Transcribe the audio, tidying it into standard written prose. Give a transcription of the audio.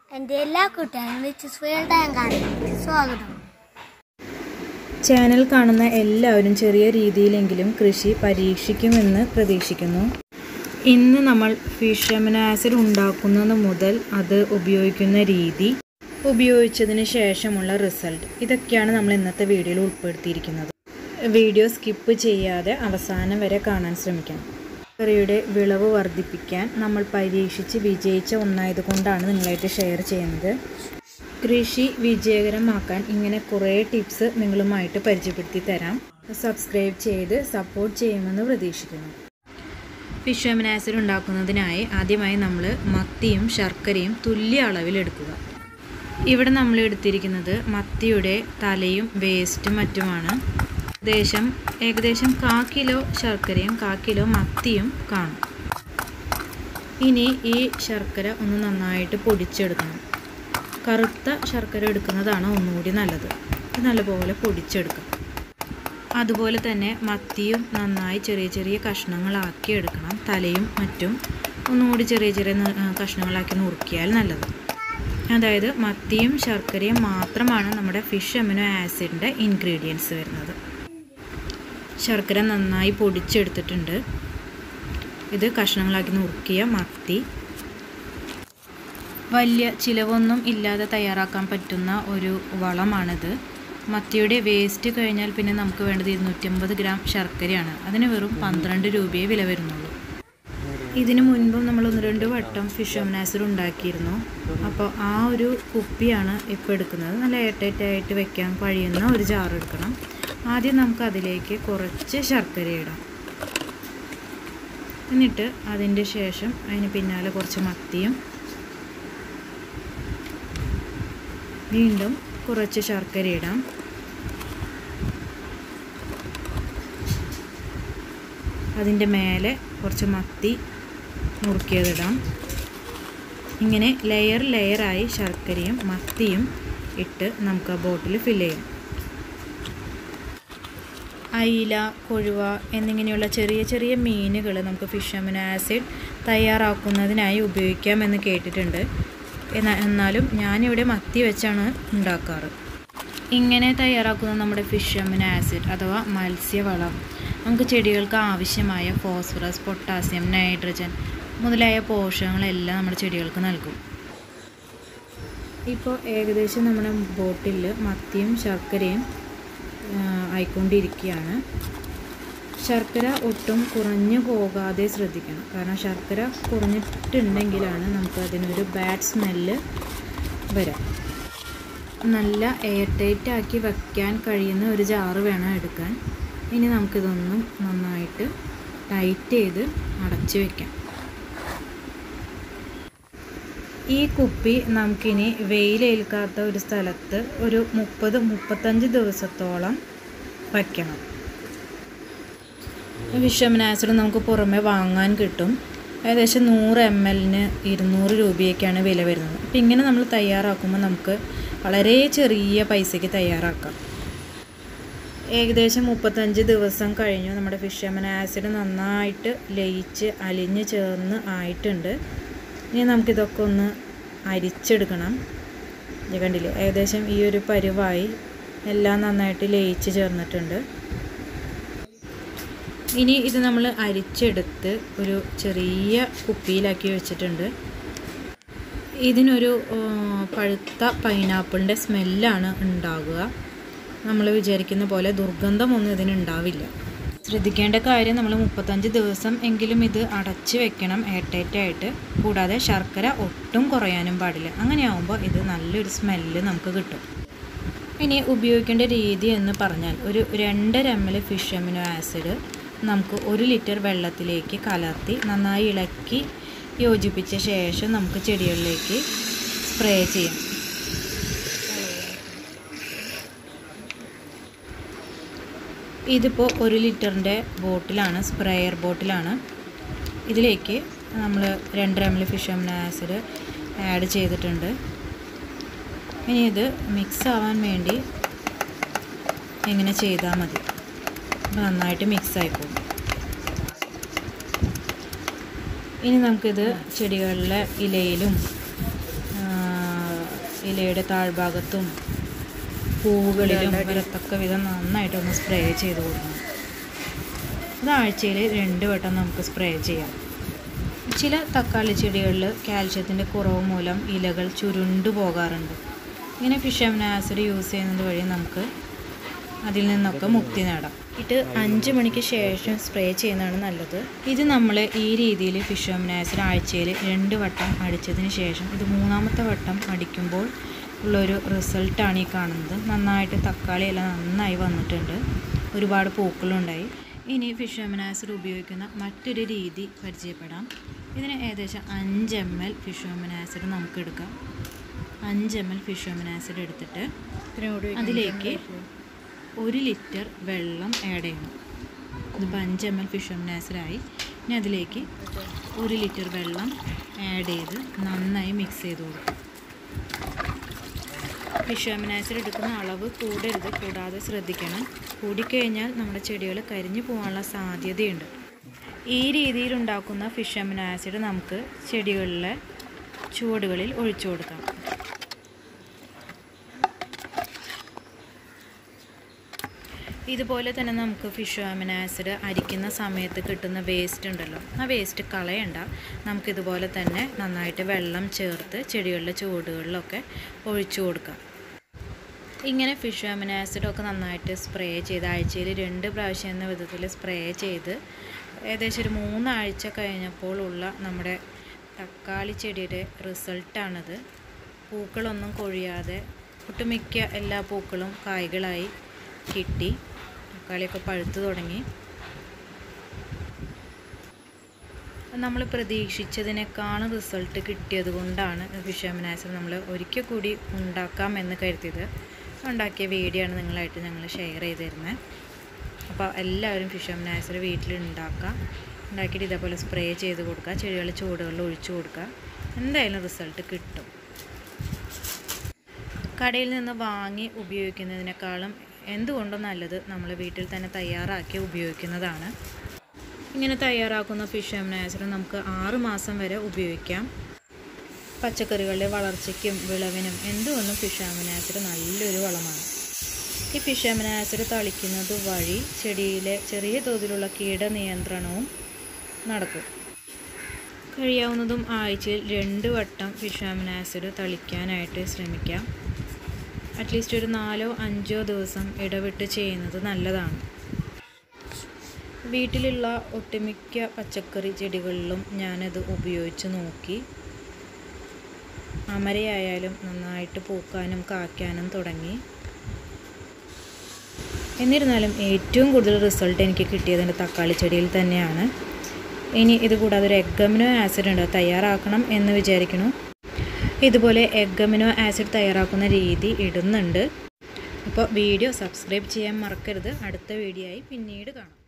എൻ്റെ എല്ലാ കൂട്ടുകാരും റിച്ചസ് വേൾഡ് ആൻഡ് ഗാർഡനിലേക്ക് സ്വാഗതം. ചാനൽ കാണുന്ന എല്ലാവരും ചെറിയ രീതിയിലെങ്കിലും കൃഷി പരീക്ഷിക്കുമെന്ന് പ്രതീക്ഷിക്കുന്നു. ഇന്ന് നമ്മൾ ഫിഷ് അമിനോ ആസിഡ് ഉണ്ടാക്കുന്നത് മുതൽ അത് ഉപയോഗിക്കുന്ന രീതി, ഉപയോഗിച്ചതിന് ശേഷമുള്ള റിസൾട്ട്, ഇതൊക്കെയാണ് നമ്മൾ ഇന്നത്തെ വീഡിയോയിൽ ഉൾപ്പെടുത്തിയിരിക്കുന്നത്. വീഡിയോ സ്കിപ്പ് ചെയ്യാതെ അവസാനം വരെ കാണാൻ ശ്രമിക്കണം. പച്ചക്കറിയുടെ വിളവ് വർദ്ധിപ്പിക്കാൻ നമ്മൾ പരീക്ഷിച്ച് വിജയിച്ച ഒന്നായതുകൊണ്ടാണ് നിങ്ങളായിട്ട് ഷെയർ ചെയ്യുന്നത്. കൃഷി വിജയകരമാക്കാൻ ഇങ്ങനെ കുറേ ടിപ്സ് നിങ്ങളുമായിട്ട് പരിചയപ്പെടുത്തി തരാം. സബ്സ്ക്രൈബ് ചെയ്ത് സപ്പോർട്ട് ചെയ്യുമെന്ന് പ്രതീക്ഷിക്കുന്നു. ഫിഷ് അമിനോ ആസിഡ് ഉണ്ടാക്കുന്നതിനായി ആദ്യമായി നമ്മൾ മത്തിയും ശർക്കരയും തുല്യ അളവിലെടുക്കുക. ഇവിടെ നമ്മൾ എടുത്തിരിക്കുന്നത് മത്തിയുടെ തലയും വേസ്റ്റും മറ്റുമാണ്. ഏകദേശം 1/4 കിലോ ശർക്കരയും 1/4 കിലോ മത്തിയും കാണും. ഇനി ഈ ശർക്കര ഒന്ന് നന്നായിട്ട് പൊടിച്ചെടുക്കണം. കറുത്ത ശർക്കര എടുക്കുന്നതാണ് ഒന്നുകൂടി നല്ലത്. ഇത് നല്ലപോലെ പൊടിച്ചെടുക്കാം. അതുപോലെ തന്നെ മത്തിയും നന്നായി ചെറിയ ചെറിയ കഷ്ണങ്ങളാക്കി എടുക്കണം. തലയും മറ്റും ഒന്നുകൂടി ചെറിയ ചെറിയ കഷ്ണങ്ങളാക്കി നുറുക്കിയാൽ നല്ലത്. അതായത് മത്തിയും ശർക്കരയും മാത്രമാണ് നമ്മുടെ ഫിഷ് അമിനോ ആസിഡിൻ്റെ ഇൻഗ്രീഡിയൻസ് വരുന്നത്. ശർക്കര നന്നായി പൊടിച്ചെടുത്തിട്ടുണ്ട്. ഇത് കഷ്ണങ്ങളാക്കി നുറുക്കിയ മത്തി. വലിയ ചിലവൊന്നും ഇല്ലാതെ തയ്യാറാക്കാൻ പറ്റുന്ന ഒരു വളമാണിത്. മത്തിയുടെ വേസ്റ്റ് കഴിഞ്ഞാൽ പിന്നെ നമുക്ക് വേണ്ടത് 250 ഗ്രാം ശർക്കരയാണ്. അതിന് വെറും 12 രൂപയെ വില വരുന്നുള്ളൂ. ഇതിനു മുൻപും നമ്മൾ 1-2 വട്ടം ഫിഷ് അമിനോ ആസിഡ് ഉണ്ടാക്കിയിരുന്നു. അപ്പോൾ ആ ഒരു കുപ്പിയാണ് ഇപ്പോൾ എടുക്കുന്നത്. നല്ല എയർടൈറ്റായിട്ട് വെക്കാൻ കഴിയുന്ന ഒരു ജാർ എടുക്കണം. ആദ്യം നമുക്ക് അതിലേക്ക് കുറച്ച് ശർക്കര ഇടാം. എന്നിട്ട് അതിൻ്റെ ശേഷം അതിന് പിന്നാലെ കുറച്ച് മത്തിയും, വീണ്ടും കുറച്ച് ശർക്കര ഇടാം. അതിൻ്റെ മേലെ കുറച്ച് മത്തി നുറുക്കിയതിടാം. ഇങ്ങനെ ലെയറായി ശർക്കരയും മത്തിയും ഇട്ട് നമുക്ക് ആ ബോട്ടിൽ ഫില്ല് ചെയ്യാം. അയില, കൊഴുവ എന്നിങ്ങനെയുള്ള ചെറിയ ചെറിയ മീനുകൾ നമുക്ക് ഫിഷ് അമിനോ ആസിഡ് തയ്യാറാക്കുന്നതിനായി ഉപയോഗിക്കാമെന്ന് കേട്ടിട്ടുണ്ട്. എന്നാലും ഞാനിവിടെ മത്തി വെച്ചാണ് ഉണ്ടാക്കാറ്. ഇങ്ങനെ തയ്യാറാക്കുന്ന നമ്മുടെ ഫിഷ് അമിനോ ആസിഡ് അഥവാ മത്സ്യവളം നമുക്ക് ചെടികൾക്ക് ആവശ്യമായ ഫോസ്ഫറസ്, പൊട്ടാസ്യം, നൈട്രജൻ മുതലായ പോഷകങ്ങളെല്ലാം നമ്മുടെ ചെടികൾക്ക് നൽകും. ഇപ്പോൾ ഏകദേശം നമ്മുടെ ബോട്ടിൽ മത്തിയും ശർക്കരയും ആയിക്കൊണ്ടിരിക്കുകയാണ്. ശർക്കര ഒട്ടും കുറഞ്ഞു പോകാതെ ശ്രദ്ധിക്കണം. കാരണം ശർക്കര കുറഞ്ഞിട്ടുണ്ടെങ്കിലാണ് നമുക്ക് അതിനൊരു ബാഡ് സ്മെല്ല് വരാം. നല്ല എയർ ടൈറ്റ് ആക്കി വയ്ക്കാൻ കഴിയുന്ന ഒരു ജാറ് വേണം എടുക്കാൻ. ഇനി നമുക്കിതൊന്നും നന്നായിട്ട് ടൈറ്റ് ചെയ്ത് അടച്ചു വയ്ക്കാം. ഈ കുപ്പി നമുക്കിനി വെയിലേൽക്കാത്ത ഒരു സ്ഥലത്ത് ഒരു 30-35 ദിവസത്തോളം വയ്ക്കണം. ഫിഷ് അമിനോ ആസിഡ് നമുക്ക് പുറമെ വാങ്ങാൻ കിട്ടും. ഏകദേശം 100 ml-ന് 200 രൂപയൊക്കെയാണ് വില വരുന്നത്. അപ്പം ഇങ്ങനെ നമ്മൾ തയ്യാറാക്കുമ്പോൾ നമുക്ക് വളരെ ചെറിയ പൈസയ്ക്ക് തയ്യാറാക്കാം. ഏകദേശം 35 ദിവസം കഴിഞ്ഞു. നമ്മുടെ ഫിഷ് അമിനോ ആസിഡ് നന്നായിട്ട് ലയിച്ച് അലിഞ്ഞ് ചേർന്ന് ആയിട്ടുണ്ട്. ഇനി നമുക്കിതൊക്കെ ഒന്ന് അരിച്ചെടുക്കണം. കണ്ടില്ലേ, ഏകദേശം ഈ ഒരു പരുവായി എല്ലാം നന്നായിട്ട് ലയിച്ച് ചേർന്നിട്ടുണ്ട്. ഇനി ഇത് നമ്മൾ അരിച്ചെടുത്ത് ഒരു ചെറിയ കുപ്പിയിലാക്കി വെച്ചിട്ടുണ്ട്. ഇതിനൊരു പഴുത്ത പൈനാപ്പിളിൻ്റെ സ്മെല്ലാണ് ഉണ്ടാകുക. നമ്മൾ വിചാരിക്കുന്ന പോലെ ദുർഗന്ധമൊന്നും ഇതിനുണ്ടാവില്ല. ശ്രദ്ധിക്കേണ്ട കാര്യം, നമ്മൾ 35 ദിവസം എങ്കിലും ഇത് അടച്ച് വെക്കണം എയർടൈറ്റായിട്ട്. കൂടാതെ ശർക്കര ഒട്ടും കുറയാനും പാടില്ല. അങ്ങനെയാവുമ്പോൾ ഇത് നല്ലൊരു സ്മെല്ല് നമുക്ക് കിട്ടും. ഇനി ഉപയോഗിക്കേണ്ട രീതി എന്ന് പറഞ്ഞാൽ, ഒരു 2.5 ml ഫിഷ് അമിനോ ആസിഡ് നമുക്ക് 1 ലിറ്റർ വെള്ളത്തിലേക്ക് കലർത്തി നന്നായി ഇളക്കി യോജിപ്പിച്ച ശേഷം നമുക്ക് ചെടികളിലേക്ക് സ്പ്രേ ചെയ്യാം. ഇതിപ്പോൾ 1 ലിറ്ററിൻ്റെ ബോട്ടിലാണ്, സ്പ്രെയർ ബോട്ടിലാണ്. ഇതിലേക്ക് നമ്മൾ 2.5 ml fish amino acid add ചെയ്തിട്ടുണ്ട്. ഇനി ഇത് മിക്സ് ആവാൻ വേണ്ടി ഇങ്ങനെ ചെയ്താൽ മതി. നന്നായിട്ട് മിക്സ് ആയിപ്പോകും. ഇനി നമുക്കിത് ചെടികളിലെ ഇലയിലും ഇലയുടെ താഴ്ഭാഗത്തും പൂവുകളിലും വരത്തക്ക വിധം നന്നായിട്ടൊന്ന് സ്പ്രേ ചെയ്ത് കൊടുക്കണം. ഇത് ആഴ്ചയിൽ 2 വട്ടം നമുക്ക് സ്പ്രേ ചെയ്യാം. ചില തക്കാളി ചെടികളിൽ കാൽഷ്യത്തിൻ്റെ കുറവ് മൂലം ഇലകൾ ചുരുണ്ടു പോകാറുണ്ട്. ഇങ്ങനെ ഫിഷ് അമിനോ ആസിഡ് യൂസ് ചെയ്യുന്നത് വഴി നമുക്ക് അതിൽ നിന്നൊക്കെ മുക്തി നേടാം. ഇത് 5 മണിക്ക് ശേഷം സ്പ്രേ ചെയ്യുന്നതാണ് നല്ലത്. ഇത് നമ്മൾ ഈ രീതിയിൽ ഫിഷ് അമിനോ ആസിഡ് ആഴ്ചയിൽ 2 വട്ടം അടിച്ചതിന് ശേഷം ഇത് 3ാമത്തെ വട്ടം അടിക്കുമ്പോൾ ഉള്ളൊരു റിസൾട്ടാണ് ഈ കാണുന്നത്. നന്നായിട്ട് തക്കാളിയെല്ലാം നന്നായി വന്നിട്ടുണ്ട്, ഒരുപാട് പൂക്കളുണ്ടായി. ഇനി ഫിഷ് അമിനോ ആസിഡ് ഉപയോഗിക്കുന്ന മറ്റൊരു രീതി പരിചയപ്പെടാം. ഇതിന് ഏകദേശം 5 ml ഫിഷ് അമിനോ ആസിഡ് നമുക്ക് എടുക്കാം. 5 ml ഫിഷ് അമിനോ ആസിഡ് എടുത്തിട്ട് അതിലേക്ക് 1 ലിറ്റർ വെള്ളം ആഡ് ചെയ്യണം. ഇതിപ്പോൾ 5 ml ഫിഷ് അമിനോ ആസിഡായി. ഇനി അതിലേക്ക് 1 ലിറ്റർ വെള്ളം ആഡ് ചെയ്ത് നന്നായി മിക്സ് ചെയ്ത് കൊടുക്കും. ഫിഷ് അമിനോ ആസിഡ് എടുക്കുന്ന അളവ് കൂടരുത്, കൂടാതെ ശ്രദ്ധിക്കണം. കൂടിക്കഴിഞ്ഞാൽ നമ്മുടെ ചെടികൾ കരിഞ്ഞു പോകാനുള്ള സാധ്യതയുണ്ട്. ഈ രീതിയിൽ ഉണ്ടാക്കുന്ന ഫിഷ് അമിനോ ആസിഡ് നമുക്ക് ചെടികളിലെ ചുവടുകളിൽ ഒഴിച്ചു കൊടുക്കാം. ഇതുപോലെ തന്നെ നമുക്ക് ഫിഷ് അമിനോ ആസിഡ് അരിക്കുന്ന സമയത്ത് കിട്ടുന്ന വേസ്റ്റ് ഉണ്ടല്ലോ, ആ വേസ്റ്റ് കളയണ്ട. നമുക്കിതുപോലെ തന്നെ നന്നായിട്ട് വെള്ളം ചേർത്ത് ചെടികളുടെ ചുവടുകളിലൊക്കെ ഒഴിച്ചു കൊടുക്കാം. ഇങ്ങനെ ഫിഷ് അമിനോ ആസിഡൊക്കെ നന്നായിട്ട് സ്പ്രേ ചെയ്ത് ആഴ്ചയിൽ 2 പ്രാവശ്യം എന്ന വിധത്തിൽ സ്പ്രേ ചെയ്ത് ഏകദേശം ഒരു 3 ആഴ്ച കഴിഞ്ഞപ്പോൾ ഉള്ള നമ്മുടെ തക്കാളി ചെടിയുടെ റിസൾട്ടാണിത്. പൂക്കളൊന്നും കൊഴിയാതെ ഒട്ടുമിക്ക എല്ലാ പൂക്കളും കായ്കളായി കിട്ടി. തക്കാളിയൊക്കെ പഴുത്തു തുടങ്ങി. നമ്മൾ പ്രതീക്ഷിച്ചതിനേക്കാളും റിസൾട്ട് കിട്ടിയത് കൊണ്ടാണ് ഫിഷ് അമിനോ ആസിഡ് നമ്മൾ ഒരിക്കൽ കൂടി ഉണ്ടാക്കാമെന്ന് കരുതിയത്. ഉണ്ടാക്കിയ വീഡിയോ ആണ് നിങ്ങളായിട്ട് ഞങ്ങൾ ഷെയർ ചെയ്ത് തരുന്നത്. അപ്പോൾ എല്ലാവരും ഫിഷ് അമിനോ ആസിഡ് വീട്ടിൽ ഉണ്ടാക്കിയിട്ട് ഇതേപോലെ സ്പ്രേ ചെയ്ത് കൊടുക്കുക, ചെടികളുടെ ചുവടുകളിൽ ഒഴിച്ചു കൊടുക്കുക. എന്തായാലും റിസൾട്ട് കിട്ടും. കടയിൽ നിന്ന് വാങ്ങി ഉപയോഗിക്കുന്നതിനേക്കാളും എന്തുകൊണ്ടും നല്ലത് നമ്മൾ വീട്ടിൽ തന്നെ തയ്യാറാക്കി ഉപയോഗിക്കുന്നതാണ്. ഇങ്ങനെ തയ്യാറാക്കുന്ന ഫിഷ് അമിനോ ആസിഡ് നമുക്ക് 6 മാസം വരെ ഉപയോഗിക്കാം. പച്ചക്കറികളുടെ വളർച്ചയ്ക്കും വിളവിനും എന്തുകൊണ്ടും ഫിഷ് അമിനോ ആസിഡ് നല്ലൊരു വളമാണ്. ഈ ഫിഷ് അമിനോ ആസിഡ് തളിക്കുന്നത് വഴി ചെടിയിലെ ചെറിയ തോതിലുള്ള കീടനിയന്ത്രണവും നടക്കും. കഴിയാവുന്നതും ആഴ്ചയിൽ 2 വട്ടം ഫിഷ് അമിനോ ആസിഡ് തളിക്കാനായിട്ട് ശ്രമിക്കാം. അറ്റ്ലീസ്റ്റ് ഒരു 4-5 ദിവസം ഇടവിട്ട് ചെയ്യുന്നത് നല്ലതാണ്. വീട്ടിലുള്ള ഒട്ടുമിക്ക പച്ചക്കറി ചെടികളിലും ഞാനത് ഉപയോഗിച്ച് നോക്കി. അമരയായാലും നന്നായിട്ട് പൂക്കാനും കായ്ക്കാനും തുടങ്ങി. എന്നിരുന്നാലും ഏറ്റവും കൂടുതൽ റിസൾട്ട് എനിക്ക് കിട്ടിയത് എൻ്റെ തക്കാളി ചെടിയിൽ തന്നെയാണ്. ഇനി ഇത് കൂടാതെ ഒരു എഗ് അമിനോ ആസിഡ് ഉണ്ട്, തയ്യാറാക്കണം എന്ന് വിചാരിക്കുന്നു. ഇതുപോലെ എഗ് അമിനോ ആസിഡ് തയ്യാറാക്കുന്ന രീതി ഇടുന്നുണ്ട്. അപ്പോൾ വീഡിയോ സബ്സ്ക്രൈബ് ചെയ്യാൻ മറക്കരുത്. അടുത്ത വീഡിയോ ആയി പിന്നീട് കാണാം.